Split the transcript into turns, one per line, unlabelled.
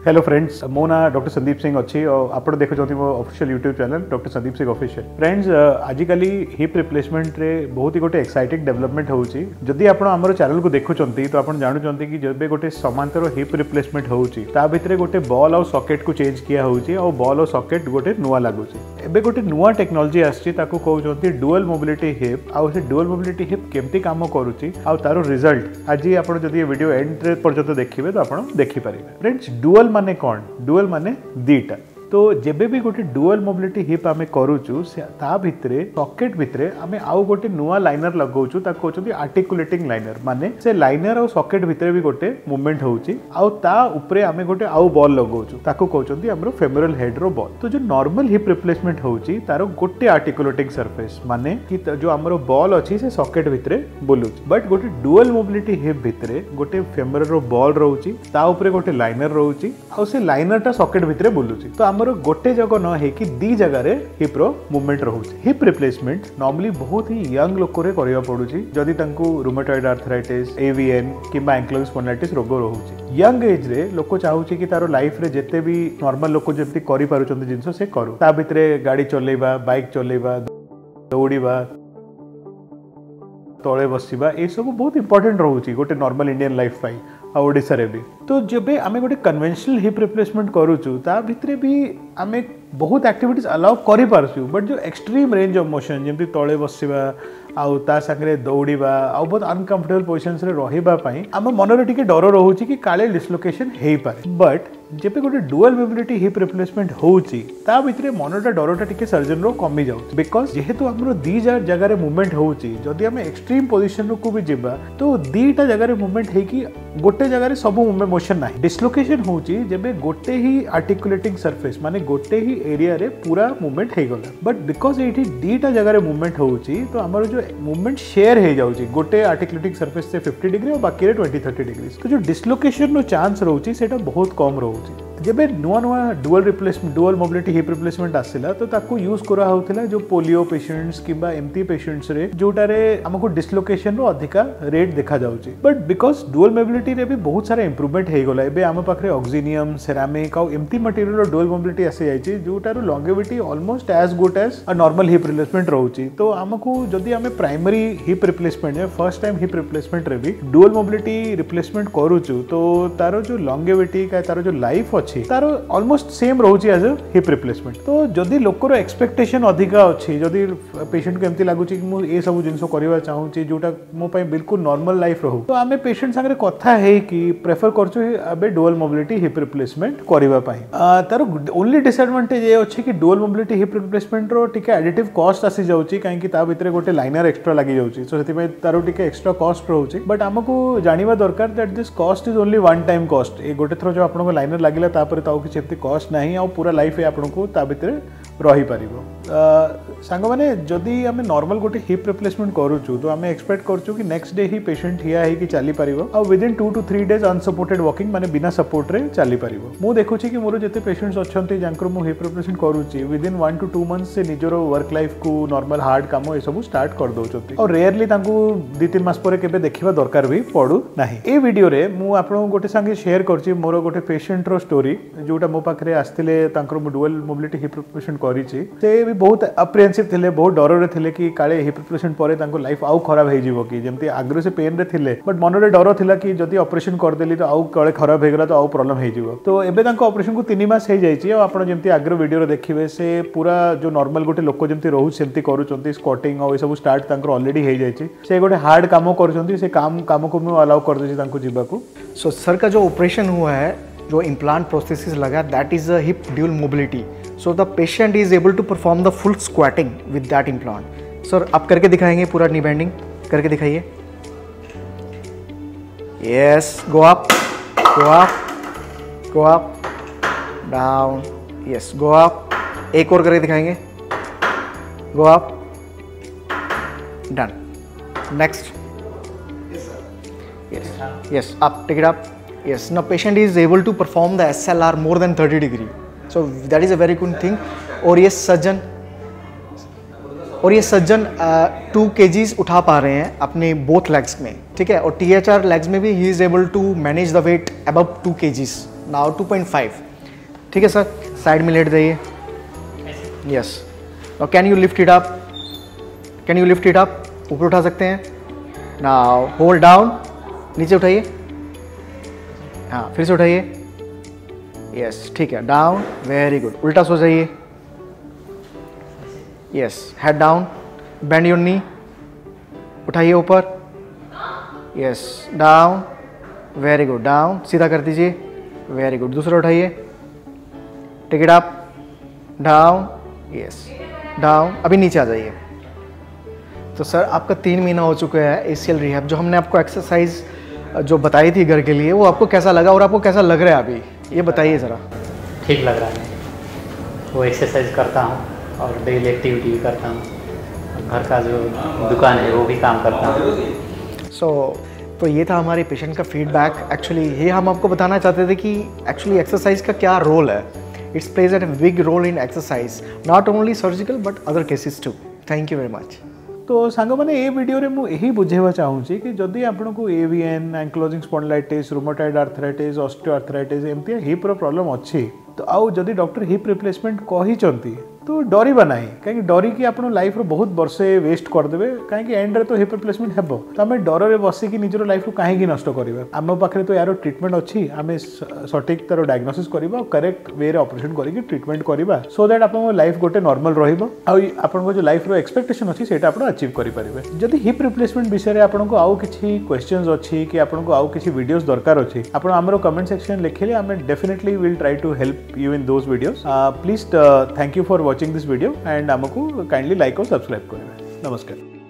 Hello friends, मो ना doctor Sandeep Singh अच्छी और आप देखुं मो official YouTube channel doctor Sandeep Singh official. Friends, आजिकली हिप रिप्लेसमेंट रे बहुत ही गोटे एक्साइटिंग डेवलपमेंट होची। जदि आपण हमर चैनल को देखुचंती तो आपण जानुचंती कि जबे गोटे समांतर हिप रिप्लेसमेंट होची ता भितरे गोटे बॉल और सॉकेट को चेंज किया होची और बॉल और सॉकेट गोटे नुआ लागुची। एबे गोटे नुआ टेक्नोलॉजी आछि ताको कहउचंती डुअल मोबिलिटी हिप। आ से डुअल मोबिलिटी हिप केमती काम करूची आ तारो रिजल्ट आज आपण जदि ये वीडियो एंड पर्यंत देखिबे तो आपण देखि परिबे। फ्रेंड्स, डुअल माने कौन? डुअल माने दीटा। तो जेबे भी गोटे डुअल मोबिलिटी हिप आमे करूचु ता भितरे सॉकेट भितरे आमे आउ गोटे नुआ लाइनर लगाउचु ताको कहउचंती आर्टिकुलेटिंग लाइनर। माने से लाइनर और सॉकेट भितरे भी गोटे मूवमेंट होउची आउ ता ऊपरे आमे गोटे आउ बॉल लगाउचु ताको कहउचंती हमरो फेमोरल हेड रो बॉल। तो जो नॉर्मल हिप रिप्लेसमेंट होउची तारो गोटे आर्टिकुलेटिंग सरफेस माने कि जो हमरो बॉल अछि से सॉकेट भितरे बोलुची। बट गोटे डुअल मोबिलिटी हिप भितरे गोटे फेमोरल रो बॉल रहउची ता ऊपरे गोटे लाइनर रहउची आउ से लाइनरटा सॉकेट भितरे बोलुची। तो गोटे जगह न है कि दी जगह रे हिप रो मूवमेंट रहउची। हिप रिप्लेसमेंट नॉर्मली बहुत ही यंग लोक रे करिया पडुची जदि तांको रूमेटॉइड आर्थराइटिस, एवीएन किबा एंक्लोज स्पॉन्डिलाइटिस रोग रहउची। यंग एज रे लोक चाहूची कि तारो लाइफ रे जेते भी नॉर्मल लोक जेमती करि पारुचंती जिंसो से करू। ता भितरे गाड़ी चलेबा, बाइक चलेबा, दौड़ीबा, तले बसिबा ए सब बहुत इंपोर्टेंट रहउची गोटे नॉर्मल इंडियन लाइफ पाई आ ओडिसा रे भी। तो जबे आमे गोटे कन्वेंशनल हिप रिप्लेसमेंट करूचु ता भितरे भी आमे बहुत एक्टिविटीज अलाउ करि पारछु। बट जो एक्सट्रीम रेंज ऑफ मोशन जेमती तले बसिबा आउ ता संगे दौड़ीबा आउ बहुत अनकंफर्टेबल पोजिशंस रे रहिबा पई आम मनरे टिके डर रहउची कि काले डिस्लोकेशन हेई पारे। बट जेबे गोटे डुअल मोबिलिटी हिप रिप्लेसमेंट होउची ता भितरे मनटा डरटा टिके सर्जन रो कमी जाउची। बिकॉज जेहेतु हमरो दी जगह रे मूवमेंट होउची जदि आमे एक्सट्रीम पोजीशन को भी जिबा तो दीटा जगह रे मूवमेंट हे कि गोटे जगह रे सब मूवमेंट मोशन नाही। डिस्लोकेशन होउची जेबे गोटे ही आर्टिकुलेटिंग सरफेस माने गोटे ही एरिया रे पूरा मूवमेंट हे गला। बट बिकॉज एठी दीटा जगह रे मूवमेंट होउची तो हमरो जो मूवमेंट शेयर हे जाउची गोटे आर्टिकुलेटिंग सरफेस से 50 डिग्री और बाकी रे 20-30 डिग्री। तो जो डिस्लोकेशन नो चांस रहउची सेटा बहुत कम रहउची। जेबे नुआ नुआ डुअल मोबिलिटी हिप रिप्लेसमेंट आसिला तो ताको यूज करा होथिला जो पोलियो पेशेंट्स किबा एमटी पेशेंट्स रे जोटारे हमको डिस्लोकेशन रो अधिका रेट देखा जाउची। बट बिकॉज डुअल मोबिलिटी रे भी बहुत सारा इंप्रूवमेंट हे गला। एबे हम पाखरे ऑक्सीनियम, सेरामिक और एमटी मटेरियल रो डुअल मोबिलिटी आसी जाइची जोटारो longevity almost as good as a normal hip replacement रहउची। तो हमको जदी हमें प्राइमरी हिप रिप्लेसमेंट में फर्स्ट टाइम हिप रिप्लेसमेंट रे भी डुअल मोबिलिटी रिप्लेसमेंट करूचु तो तारो जो लॉन्गेविटी का तारो जो लाइफ तारो ऑलमोस्ट सेम रहउची एज अ हिप रिप्लेसमेंट। तो जदि लोकर एक्सपेक्टेशन अधिका अछि, जदि पेशेंट को एमती लागुची कि मु ए सब जिंसो करबा चाहूची जोटा मो पय बिल्कुल नॉर्मल लाइफ रहू तो आमे पेशेंट संगे कथा है कि प्रेफर करछु अबे डुअल मोबिलिटी हिप रिप्लेसमेंट करबा पय। तारो ओनली डिसएडवांटेज ए अछि कि डुअल मोबिलिटी हिप रिप्लेसमेंट रो टिके एडिटिव कॉस्ट आसी जाउची काहे कि ता भितरे गोटे लाइनर एक्स्ट्रा लागि जाउची। सो सेति पय तारो टिके एक्स्ट्रा कॉस्ट रहउची। बट हमको जानिबा दरकार that this cost is only one time cost. ए गोटे थरो जो आपनको लाइनर लागिला तापर ताऊ किसी एमती कॉस्ट नहीं आ पूरा लाइफ आपको ता भितर रही पारिबो। सांग माने जदि आमे नॉर्मल गोटे हिप रिप्लेसमेंट करूचु तो आमे एक्सपेक्ट करचु कि नेक्स्ट डे ही पेशेंट हिया है कि चली पारिबो आ within 2 to 3 days unsupported walking माने बिना सपोर्ट रे चली पारिबो। मु देखुची कि मोर जते पेशेंट्स अछंती जांकर मु हिप रिप्लेसमेंट करूची विदिन 1 to 2 मंथ्स से निजरो वर्क लाइफ को नॉर्मल हार्ड काम ए सब स्टार्ट कर दोचंती और रेयरली तांको 2-3 मास परे केबे देखिबा दरकार भी पडू नाही। ए वीडियो रे मु आपन गोटे संगे शेयर करची मोर गोटे पेशेंट रो स्टोरी जोटा मो पाखरे आस्तिले तांकर डुअल मोबिलिटी हिप रिप्लेसमेंट करिची। से भी बहुत अप्रिहेंसिव थिले, बहुत डर रे थिले कि काले हिप रिप्लेसमेंट परे तांको लाइफ आउ खराब हे जिवो कि जेमती आग्रो से पेन रे थिले। बट मन रे डर थिला कि जदि ऑपरेशन कर देली तो आउ काले खराब हे गला तो आउ प्रॉब्लम हे जिवो। तो एबे तांको ऑपरेशन को 3 मास हे जाइची और आपण जेमती आग्रो वीडियो रे देखिबे से पूरा जो नॉर्मल गोटे लोक जेमती रहू सेमती करूचंती स्क्वाटिंग और ए सब स्टार्ट तांकर ऑलरेडी हे जाइची। से गोटे हार्ड काम करूचंती से काम को मैं अलाउ कर देची तांको जिबा को।
सो सर का जो ऑपरेशन हुआ है, जो इम्प्लांट प्रोस्थेसिस लगा, that is a hip dual mobility. So the patient is able to perform the full squatting with that implant. Sir आप करके दिखाएंगे पूरा नी बेंडिंग करके दिखाइए। Yes, go up, go up, go up, down, yes, go up. एक और करके दिखाएंगे। Go up, done. Next, yes, up, take it up. Yes, now patient is able to perform the SLR more than 30 degree. So that is a very good thing. और ये सज्जन 2 kgs उठा पा रहे हैं अपने बोथ लेग्स में, ठीक है। और THR लेग्स में भी he is able to manage the weight above 2 kgs now 2.5। ठीक है सर, साइड में लेट जाइए। Yes, now can you lift it up, can you lift it up, ऊपर उठा सकते हैं। नाउ होल्ड डाउन, नीचे उठाइए, हाँ फिर से उठाइए। यस ठीक है, डाउन, वेरी गुड। उल्टा सो जाइए। Yes, head down, bend your knee, उठाइए ऊपर। Yes, down, very good, down, सीधा कर दीजिए, वेरी गुड। दूसरा उठाइए, take it up, down, yes down. अभी नीचे आ जाइए। तो सर आपका 3 महीना हो चुका है ACL रिहैब। जो हमने आपको एक्सरसाइज जो बताई थी घर के लिए, वो आपको कैसा लगा और आपको कैसा लग रहा है अभी, ये बताइए ज़रा।
ठीक लग रहा है, वो एक्सरसाइज करता हूँ और डेली एक्टिविटी भी करता हूँ, घर का जो दुकान है वो भी काम करता हूँ।
तो ये था हमारे पेशेंट का फीडबैक। एक्चुअली ये हम आपको बताना चाहते थे कि एक्चुअली एक्सरसाइज का क्या रोल है। It's plays at big role in exercise, not only surgical but other cases too. Thank you very much.
तो सांग मैंने ये वीडियो रे मु यही बुझेवा चाहूँगी कि जदि आपको AVN, ankylosing spondylitis, rheumatoid arthritis, osteoarthritis एमती हिप रो प्रॉब्लम अच्छी, तो आउ जदि डॉक्टर हिप रिप्लेसमेंट कही तो डरवा ना, कहीं डरिकी आप लाइफ रो बहुत वर्षे वेस्ट करदे, कहीं एंड रे तो हिप रिप्लेसमेंट हे, तो आम डर में बसिकी निजर लाइफ को कहीं नष्ट करवा। आम पाखे तो यार ट्रिटमेंट अच्छी, आम सठिक तार डायग्नोसिस करवा, करेक्ट वे रे ऑपरेशन करके ट्रिटमेंट करवा, सो दैट आप लाइफ गोटे नॉर्मल रहा, जो लाइफ रो एक्सपेक्टेशन अच्छी से अचीव करेंगे। जदि हिप रिप्लेसमेंट विषय में आपको आउ किसी क्वेश्चंस अच्छी कि आपको आउ किसी वीडियोस दरकार अच्छी, आप आमर कमेंट सेक्शन लिखिले, आम definitely will try to help you in those videos. Please thank you for watching this video and आमको काइंडली लाइक और सब्सक्राइब करें। नमस्कार।